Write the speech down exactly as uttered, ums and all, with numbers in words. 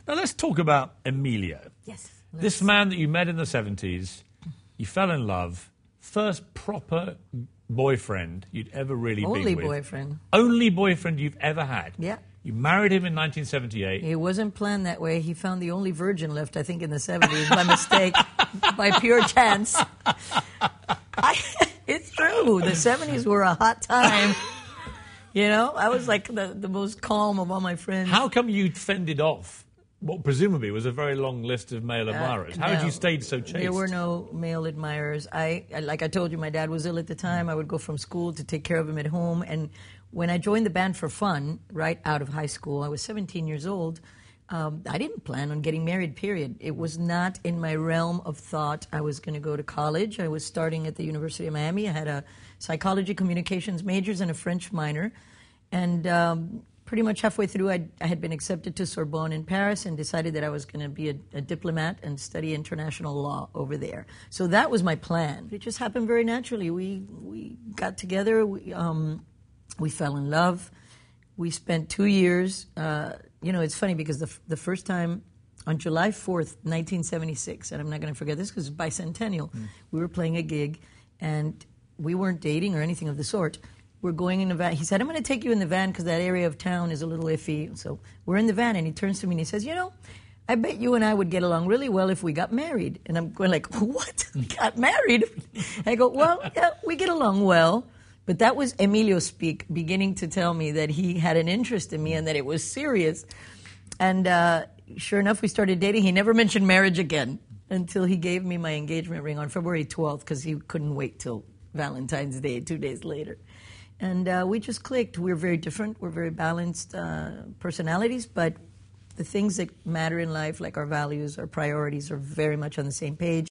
Now let's talk about Emilio. Yes. This man that you met in the seventies, you fell in love, first proper boyfriend you'd ever really Only been with. Only boyfriend. Only boyfriend you've ever had. Yeah. You married him in nineteen seventy-eight. It wasn't planned that way. He found the only virgin left, I think, in the seventies by mistake, by pure chance. I, it's true. The seventies were a hot time. You know, I was like the, the most calm of all my friends. How come you fended off what presumably was a very long list of male admirers? Uh, How no, had you stayed so chaste? There were no male admirers. I, like I told you, my dad was ill at the time. I would go from school to take care of him at home. And when I joined the band for fun, right out of high school, I was seventeen years old. Um, I didn't plan on getting married, period. It was not in my realm of thought. I was going to go to college. I was starting at the University of Miami. I had a psychology communications majors and a French minor. And um, pretty much halfway through, I, I had been accepted to Sorbonne in Paris and decided that I was going to be a, a diplomat and study international law over there. So that was my plan. It just happened very naturally. We, we got together. We, um, we fell in love. We spent two years. Uh, you know, it's funny because the, f- the first time on July fourth, nineteen seventy-six, and I'm not going to forget this because it's bicentennial, mm. we were playing a gig, and we weren't dating or anything of the sort. We're going in the van. He said, I'm going to take you in the van because that area of town is a little iffy. So we're in the van, and he turns to me and he says, you know, I bet you and I would get along really well if we got married. And I'm going like, what? We got married? I go, well, yeah, we get along well. But that was Emilio speak, beginning to tell me that he had an interest in me and that it was serious. And uh, sure enough, we started dating. He never mentioned marriage again until he gave me my engagement ring on February twelfth because he couldn't wait till Valentine's Day, two days later. And uh, we just clicked. We're very different. We're very balanced uh, personalities, but the things that matter in life, like our values, our priorities, are very much on the same page.